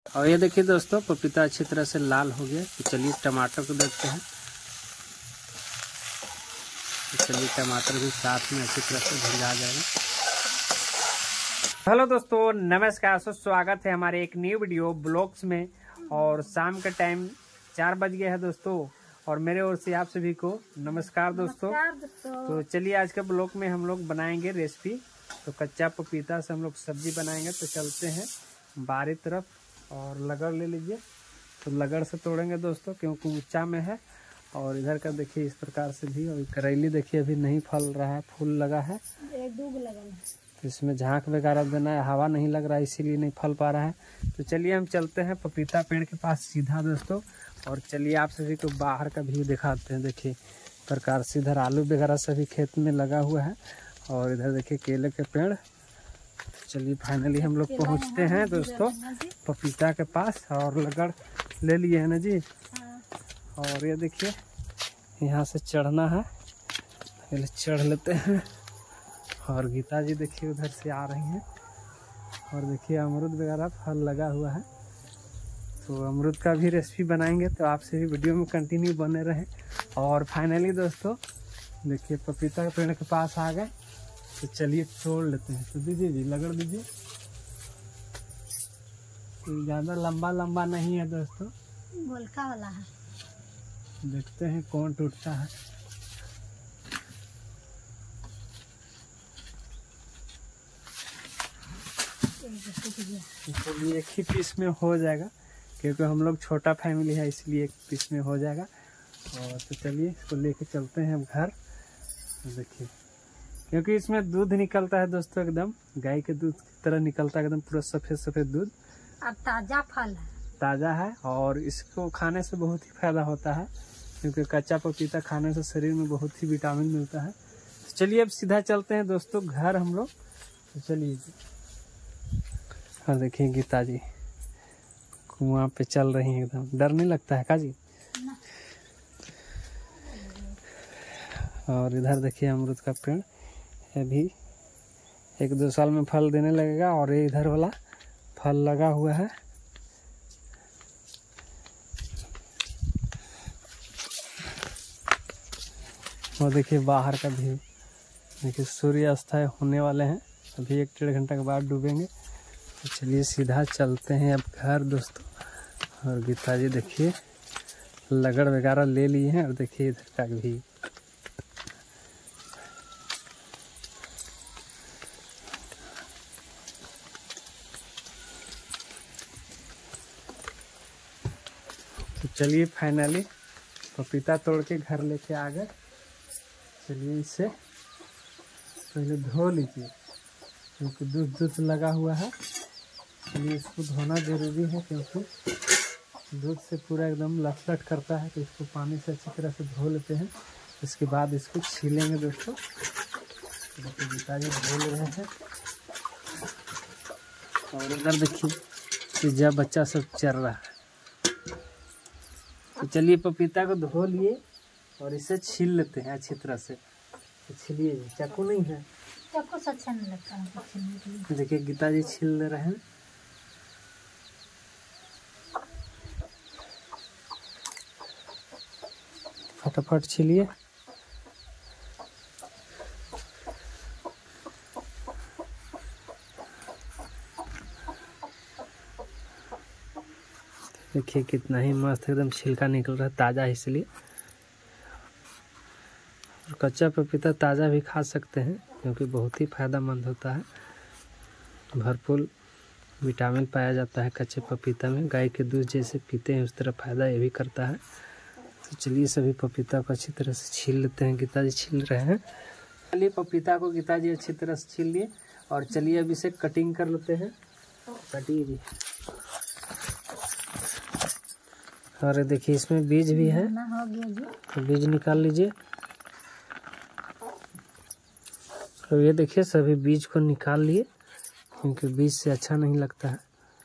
और ये देखिए दोस्तों, पपीता अच्छी तरह से लाल हो गया। तो चलिए टमाटर को देखते हैं। तो चलिए टमाटर भी साथ में अच्छी तरह से भुना जाएगा। हेलो दोस्तों, नमस्कार, स्वागत है हमारे एक न्यू वीडियो ब्लॉग्स में। और शाम का टाइम 4 बज गया है दोस्तों, और मेरे ओर से आप सभी को नमस्कार दोस्तों। तो चलिए आज के ब्लॉग में हम लोग बनाएंगे रेसिपी। तो कच्चा पपीता से हम लोग सब्जी बनाएंगे। तो चलते हैं बारी तरफ और लगड़ ले लीजिए। तो लगड़ से तोड़ेंगे दोस्तों, क्योंकि ऊंचा में है। और इधर का देखिए इस प्रकार से भी। और करेली देखिए अभी नहीं फल रहा है, फूल लगा है। तो इसमें झांक वगैरह देना है, हवा नहीं लग रहा है इसीलिए नहीं फल पा रहा है। तो चलिए हम चलते हैं पपीता पेड़ के पास सीधा दोस्तों। और चलिए आप सभी को बाहर का व्यू दिखाते हैं। देखिए प्रकार से इधर आलू वगैरह सभी खेत में लगा हुआ है। और इधर देखिए केले के पेड़। चलिए फाइनली हम लोग पहुंचते हैं दोस्तों पपीता के पास। और लगड़ ले लिए है ना जी। और ये देखिए यहाँ से चढ़ना है, पहले चढ़ लेते हैं। और गीता जी देखिए उधर से आ रही हैं। और देखिए अमरूद वगैरह फल लगा हुआ है। तो अमरूद का भी रेसिपी बनाएंगे, तो आपसे भी वीडियो में कंटिन्यू बने रहें। और फाइनली दोस्तों देखिए पपीता के पेड़ के पास आ गए। तो चलिए तोड़ लेते हैं। तो दीजिए जी, लगड़ दीजिए। तो ज़्यादा लंबा लंबा नहीं है दोस्तों, गोलका वाला है। देखते हैं कौन टूटता है। चलिए एक ही पीस में हो जाएगा, क्योंकि हम लोग छोटा फैमिली है इसलिए एक पीस में हो जाएगा। और तो चलिए इसको लेके चलते हैं अब घर। देखिए क्योंकि इसमें दूध निकलता है दोस्तों, एकदम गाय के दूध की तरह निकलता है, एकदम पूरा सफेद सफेद दूध। और ताजा फल है, ताज़ा है। और इसको खाने से बहुत ही फायदा होता है, क्योंकि कच्चा पपीता खाने से शरीर में बहुत ही विटामिन मिलता है। तो चलिए अब सीधा चलते हैं दोस्तों घर हम लोग। तो चलिए। और देखिए गीता जी कुआं पे चल रही हैं, एकदम डर नहीं लगता है का जी। और इधर देखिए अमरूद का पेड़, अभी 1-2 साल में फल देने लगेगा। और ये इधर वाला फल लगा हुआ है। और देखिए बाहर का भी, देखिए सूर्यास्त होने वाले हैं, अभी 1-1.5 घंटा के बाद डूबेंगे। तो चलिए सीधा चलते हैं अब घर दोस्तों। और गीता जी देखिए लगड़ वगैरह ले लिए हैं। और देखिए इधर का भी। तो चलिए फाइनली पपीता तोड़ के घर लेके आ गए। चलिए इसे पहले धो लीजिए, क्योंकि दूध दूध लगा हुआ है। चलिए इसको धोना ज़रूरी है, क्योंकि दूध से पूरा एकदम लटपट करता है। तो इसको पानी से अच्छी तरह से धो लेते हैं। इसके बाद इसको छीलेंगे दोस्तों। देखिए पिताजी धो रहे हैं। और इधर देखिए पिज्जा बच्चा सब चल रहा है। तो चलिए पपीता को धो लिए और इसे छील लेते हैं अच्छी तरह से। तो छीलिए जी, चाकू नहीं है, चाकू से अच्छा नहीं लगता है। देखिए गीता जी छील ले रहे हैं। फटाफट छीलिए। देखिए कितना ही मस्त एकदम छिलका निकल रहा है, ताज़ा है इसलिए। और कच्चा पपीता ताज़ा भी खा सकते हैं, क्योंकि बहुत ही फायदेमंद होता है। भरपूर विटामिन पाया जाता है कच्चे पपीता में। गाय के दूध जैसे पीते हैं उस तरह फायदा ये भी करता है। तो चलिए सभी पपीता को अच्छी तरह से छील लेते हैं। गीता जी छील रहे हैं। चलिए पपीता को गीता जी अच्छी तरह से छील लिए। और चलिए अब इसे कटिंग कर लेते हैं। काटिए जी। और देखिए इसमें बीज भी है, तो बीज निकाल लीजिए। तो ये देखिए सभी बीज को निकाल लिए, क्योंकि बीज से अच्छा नहीं लगता है।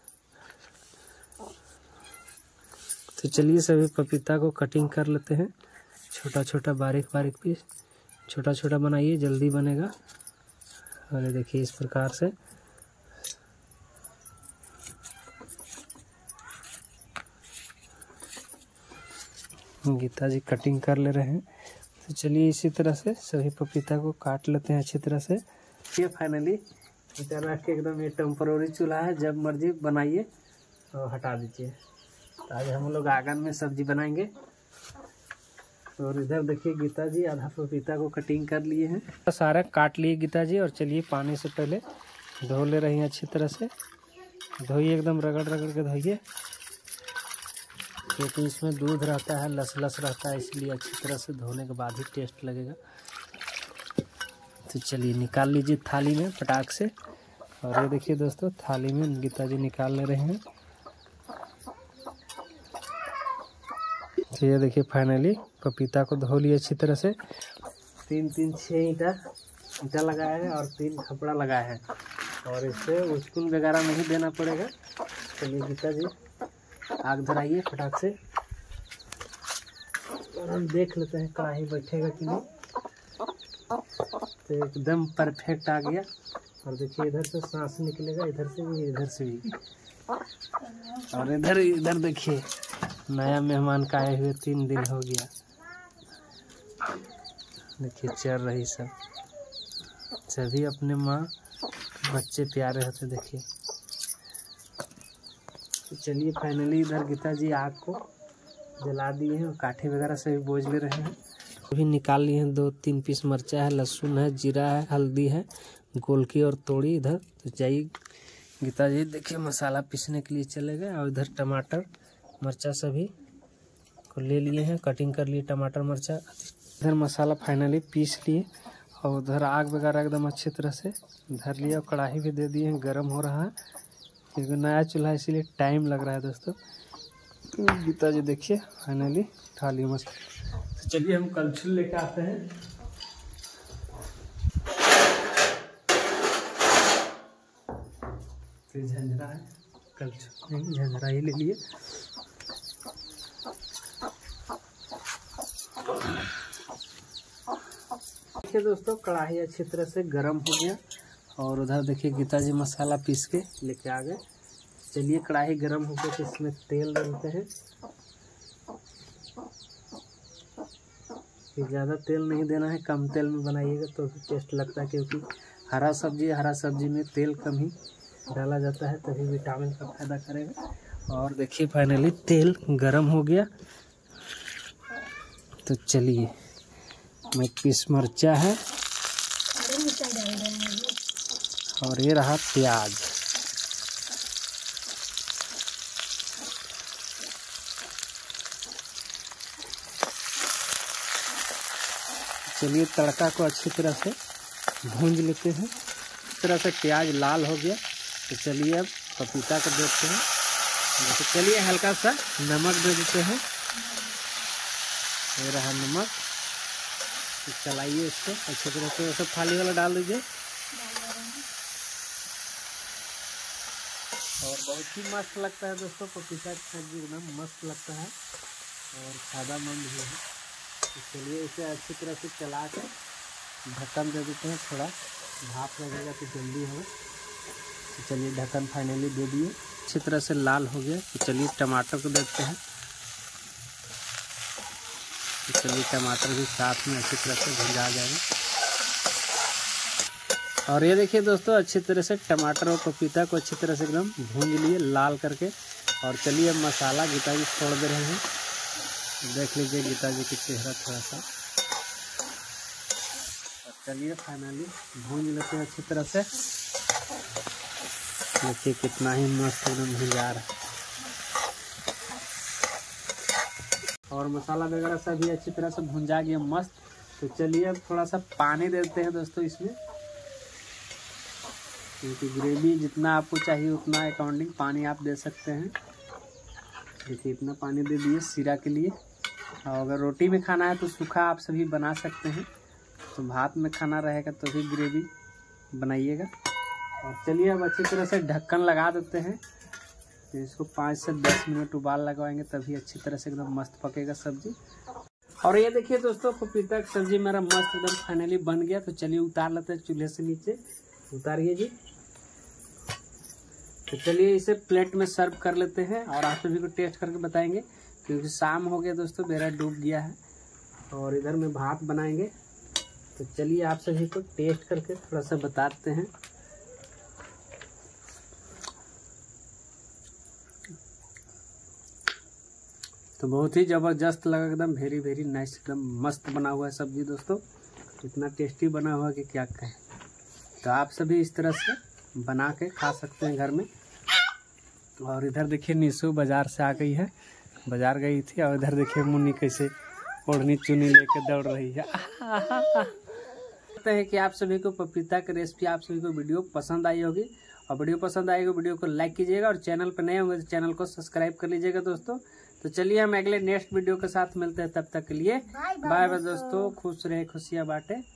तो चलिए सभी पपीता को कटिंग कर लेते हैं। छोटा छोटा बारीक बारीक पीस छोटा छोटा बनाइए, जल्दी बनेगा। और ये देखिए इस प्रकार से। गीता जी कटिंग कर ले रहे हैं। तो चलिए इसी तरह से सभी पपीता को काट लेते हैं अच्छी तरह से। ये फाइनली इधर रख के एकदम ये टेम्पररी चूल्हा है, जब मर्जी बनाइए तो हटा दीजिए। तो आज हम लोग आंगन में सब्जी बनाएंगे। और इधर देखिए गीता जी आधा पपीता को कटिंग कर लिए हैं, सारा काट लिए गीता जी। और चलिए पानी से पहले धो ले रही हैं अच्छी तरह से। धोइए एकदम रगड़ रगड़ के धोइए, क्योंकि इसमें दूध रहता है, लस रहता है, इसलिए अच्छी तरह से धोने के बाद ही टेस्ट लगेगा। तो चलिए निकाल लीजिए थाली में पटाख से। और ये देखिए दोस्तों थाली में गीता जी निकाल ले रहे हैं। तो ये देखिए फाइनली पपीता को धो लिए अच्छी तरह से। 6 ईंटा लगाया है और 3 खपड़ा लगाया है, और इससे उस्कुन वगैरह नहीं देना पड़ेगा। चलिए गीता जी आग धराइए फटाक से, और हम देख लेते हैं कढ़ाई बैठेगा कि नहीं। तो एकदम परफेक्ट आ गया। और देखिए इधर से सांस निकलेगा, इधर से भी इधर से भी। और इधर देखिए नया मेहमान का आए हुए 3 दिन हो गया। देखिए चल रही सब, सभी अपने माँ बच्चे प्यारे होते देखिए। तो चलिए फाइनली इधर गीता जी आग को जला दिए हैं और काठे वगैरह से भी बोझ ले रहे हैं। अभी निकाल लिए हैं 2-3 पीस मिर्चा है, लहसुन है, जीरा है, हल्दी है, गोलकी और तोड़ी इधर। तो जाइए गीता जी देखिए मसाला पीसने के लिए चले गए। और इधर टमाटर मिर्चा सभी को ले लिए हैं, कटिंग कर लिए टमाटर मिर्चा। इधर मसाला फाइनली पीस लिए, और उधर आग वगैरह एकदम अच्छी तरह से धर लिया। और कढ़ाई भी दे दिए हैं, गर्म हो रहा है, क्योंकि नया चूल्हा इसीलिए टाइम लग रहा है दोस्तों। तो गीता जी देखिए फाइनली थाली मस्त। तो चलिए हम कलछुल लेके आते हैं। तो झंझरा है, कलछुल नहीं झंझरा ही ले लिए। देखिए दोस्तों कढ़ाई अच्छी तरह से गर्म हो गया, और उधर देखिए गीता जी मसाला पीस के लेके आ गए। चलिए कढ़ाई गर्म हो गई तो इसमें तेल डालते हैं। ज़्यादा तेल नहीं देना है, कम तेल में बनाइएगा तो भी टेस्ट लगता है, क्योंकि हरा सब्जी में तेल कम ही डाला जाता है, तभी विटामिन का फायदा करेगा। और देखिए फाइनली तेल गरम हो गया। तो चलिए मैं पीस मिर्चा है, और ये रहा प्याज। चलिए तड़का को अच्छी तरह से भूंज लेते हैं। इस तरह से प्याज लाल हो गया। तो चलिए अब पपीता को देखते हैं। तो चलिए हल्का सा नमक दे देते हैं, ये रहा नमक। तो चलाइए इसको अच्छी तरह से, सब थाली वाला डाल दीजिए। और बहुत ही मस्त लगता है दोस्तों, पपीता की सब्जी एकदम मस्त लगता है और फायदेमंद भी है। तो चलिए इसे अच्छी तरह से चला कर ढक्कन दे देते हैं, थोड़ा भाप लगेगा तो जल्दी हो। तो चलिए ढक्कन फाइनली दे दिए, अच्छी तरह से लाल हो गया। तो चलिए टमाटर को देखते हैं। तो चलिए टमाटर भी साथ में अच्छी तरह से भुंजा जाएगा। और ये देखिए दोस्तों अच्छी तरह से टमाटर और पपीता को अच्छी तरह से एकदम भूंज लिए लाल करके। और चलिए अब मसाला गीता जी छोड़ दे रहे हैं, देख लीजिए गीता जी की चेहरा थोड़ा सा। चलिए फाइनली भूंज लेते हैं अच्छी तरह से। देखिए कितना ही मस्त एकदम भुंजा रहा है, और मसाला वगैरह सभी अच्छी तरह से भुंजा गया मस्त। तो चलिए अब थोड़ा सा पानी देते हैं दोस्तों इसमें, क्योंकि ग्रेवी जितना आपको चाहिए उतना अकॉर्डिंग पानी आप दे सकते हैं। देखिए इतना पानी दे दिए सीरा के लिए। और अगर रोटी में खाना है तो सूखा आप सभी बना सकते हैं, तो भात में खाना रहेगा तो भी ग्रेवी बनाइएगा। और चलिए अब अच्छी तरह से ढक्कन लगा देते हैं। तो इसको 5 से 10 मिनट उबाल लगवाएंगे, तभी अच्छी तरह से एकदम मस्त पकेगा सब्जी। और ये देखिए दोस्तों पपीता की सब्जी मेरा मस्त एकदम फाइनली बन गया। तो चलिए उतार लेते हैं चूल्हे से नीचे। उतारिए जी। तो चलिए इसे प्लेट में सर्व कर लेते हैं और आप सभी को टेस्ट करके बताएंगे, क्योंकि शाम हो गया दोस्तों, मेरा डूब गया है। और इधर में भात बनाएंगे, तो चलिए आप सभी को टेस्ट करके थोड़ा सा बताते हैं। तो बहुत ही ज़बरदस्त लगा, एकदम वेरी वेरी नाइस, एकदम मस्त बना हुआ है सब्जी दोस्तों, इतना टेस्टी बना हुआ है कि क्या कहें। तो आप सभी इस तरह से बना के खा सकते हैं घर में। और इधर देखिए निशु बाजार से आ गई है, बाजार गई थी, और इधर देखिए मुन्नी कैसे ओढ़नी चुनी लेके दौड़ रही है। लगता है कि आप सभी को पपीता की रेसिपी, आप सभी को वीडियो पसंद आई होगी, और वीडियो पसंद आएगी वीडियो को लाइक कीजिएगा, और चैनल पर नए होंगे तो चैनल को सब्सक्राइब कर लीजिएगा दोस्तों। तो चलिए हम अगले नेक्स्ट वीडियो के साथ मिलते हैं, तब तक के लिए बाय बाय दोस्तों, खुश रहे खुशियाँ बांटे।